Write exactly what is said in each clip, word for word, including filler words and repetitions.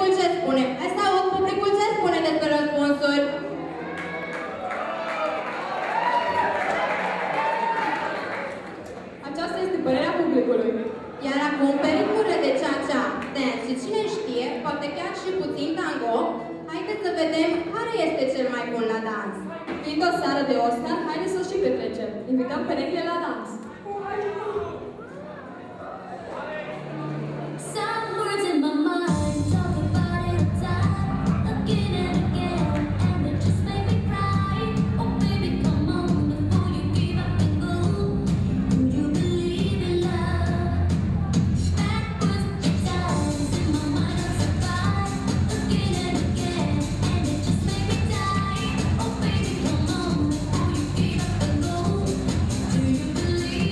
publicul ce spune. Hai să aud publicul ce spune despre răspunsuri. Aceasta este părerea publicului. Iar acum, pe ritmurile de cha-cha, dance și cine știe, poate chiar și puțin tango, haideți să vedem care este cel mai bun la dans. Fiind o seară de Oscar, haideți să și petrecem. Invităm perechile la dans. Do you believe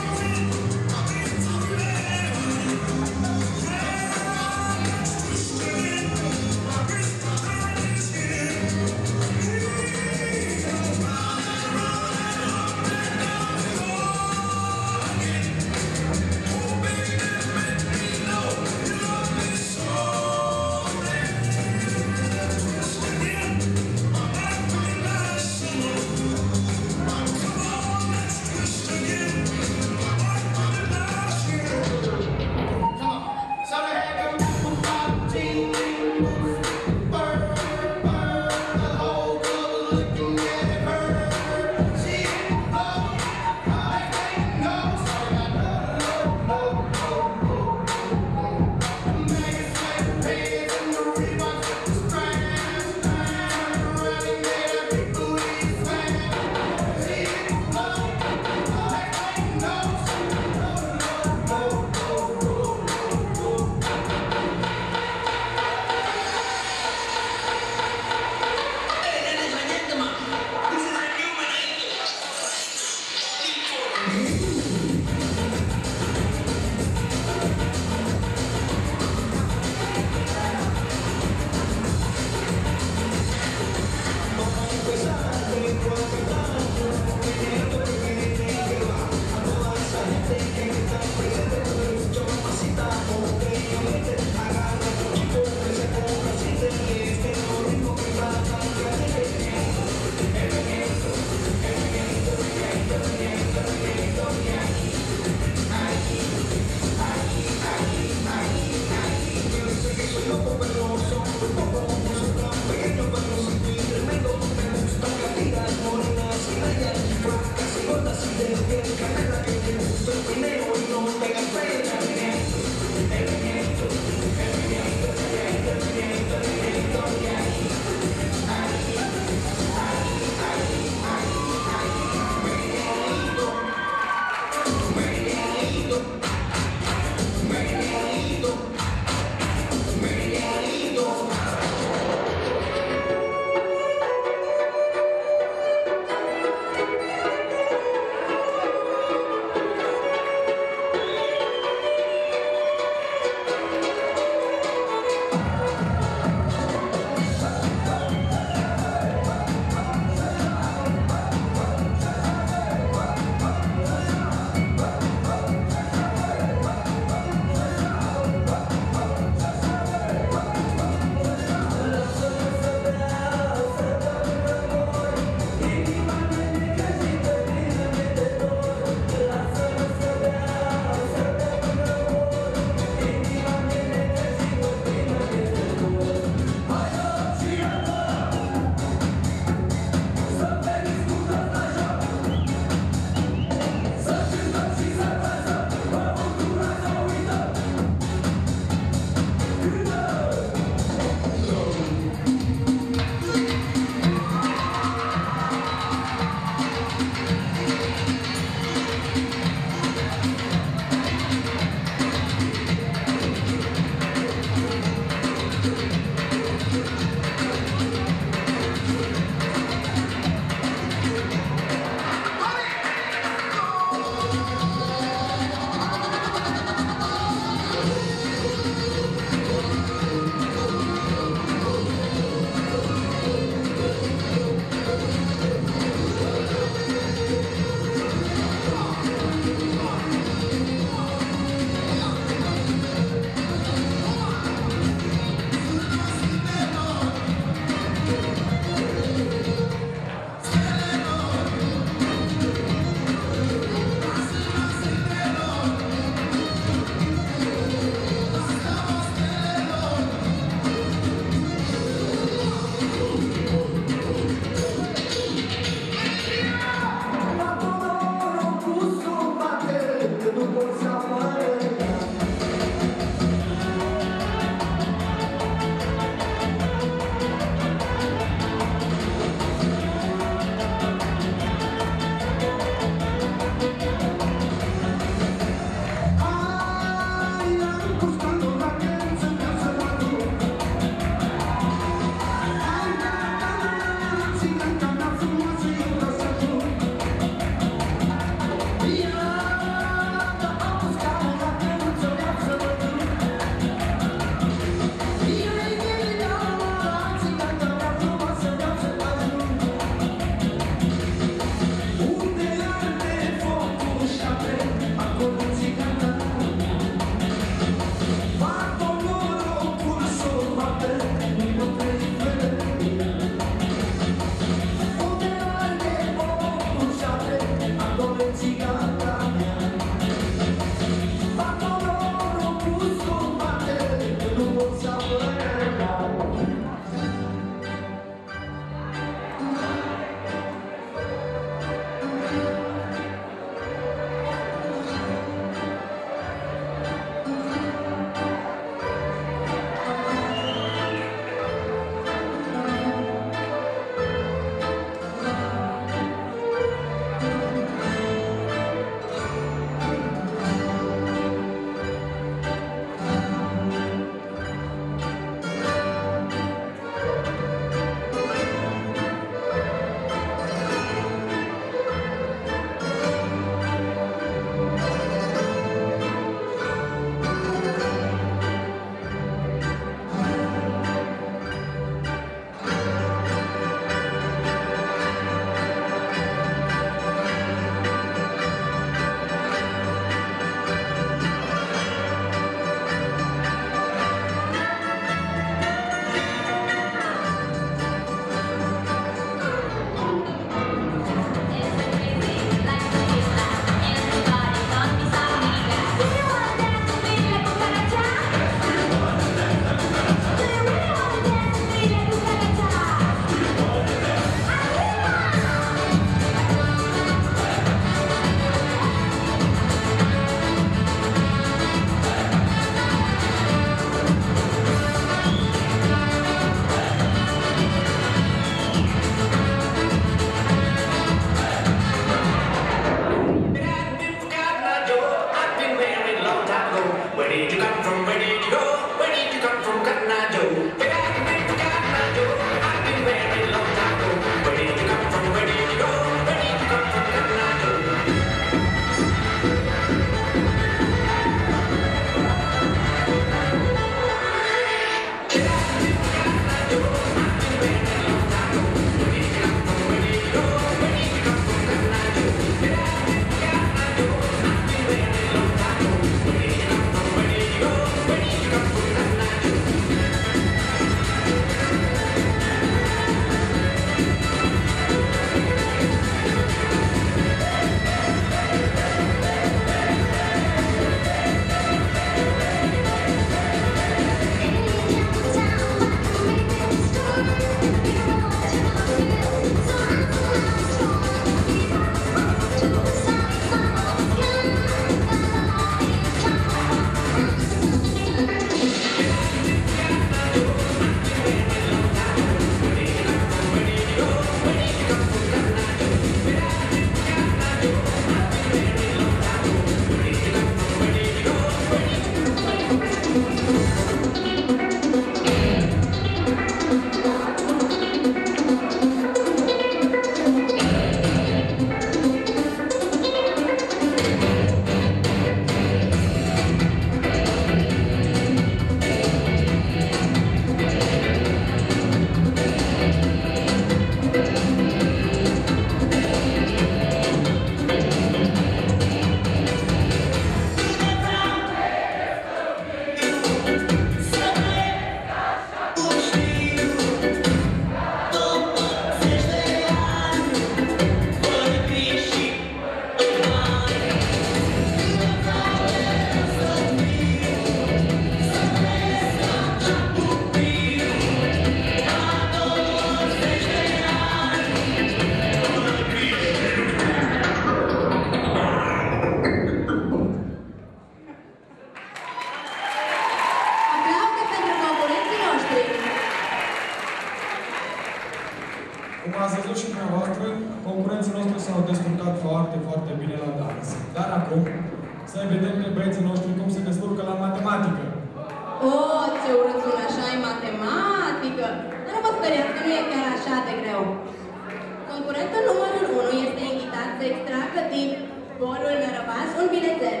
Cum ați văzut și dumneavoastră, concurenții noștri s-au descurcat foarte, foarte bine la dans. Dar acum, să vedem pe băieții noștri cum se descurcă la matematică. O, ce urât sună așa e matematică! Dar nu vă speriați că nu e chiar așa de greu. Concurentul numărul unu este invitat să extragă din bolul nărăvaș un bilețel.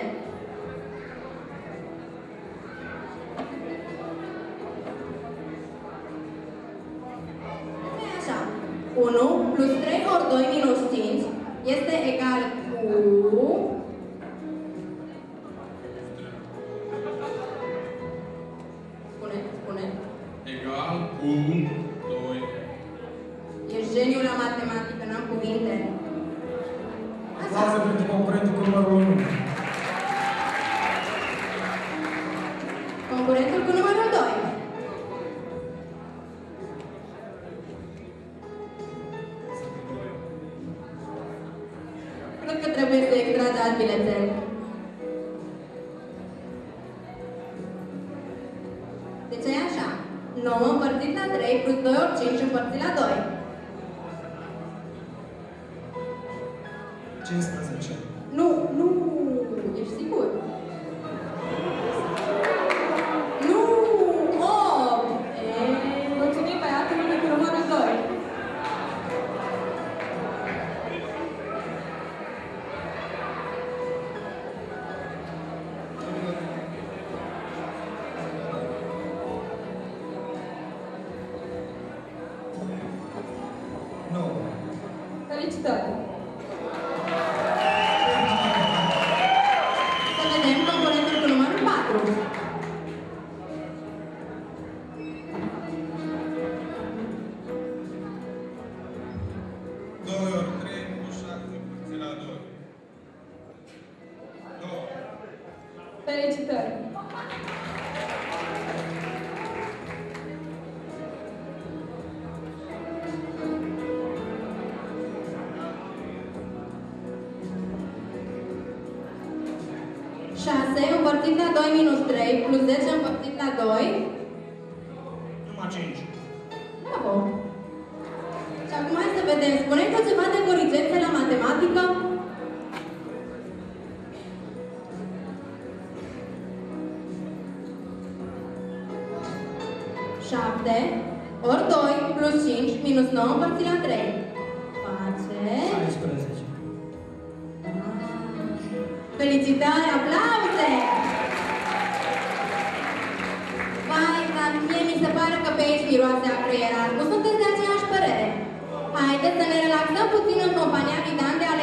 E așa. unu plus trei ori doi minus cinci este egal cu... Spune, spune. Egal cu doi. Ești geniu la matematică, n-am cuvinte. Aplauze pentru concurentul cu numărul unu. Concurentul cu numărul doi. Cred că trebuie să extragi alt bilețel. Deci e așa. nouă împărțit la trei plus doi ori cinci împărțit la doi. cincisprezece. Nu, nu, ești sigur? Nu, opt. Mulțumim băiatului cu numărul doi. nouă. Felicitări! Să vedem concurentul cu numărul patru. doi ori trei plus șapte împărțit la doi. doi. Felicitări! șase împărțit la doi minus trei plus zece împărțit la doi. Numai cinci. Bravo! Și acum hai să vedem. Spune-mi că ceva de corigențe la matematică? șapte ori doi plus cinci minus nouă împărțit la trei. Face... șaisprezece. Felicitări, aplauze! Vai, dar mie mi se pare că pe aici miroase a creierat. Nu sunteți de aceeași părere? Haideți să ne relaxăm puțin în compania lui Dan de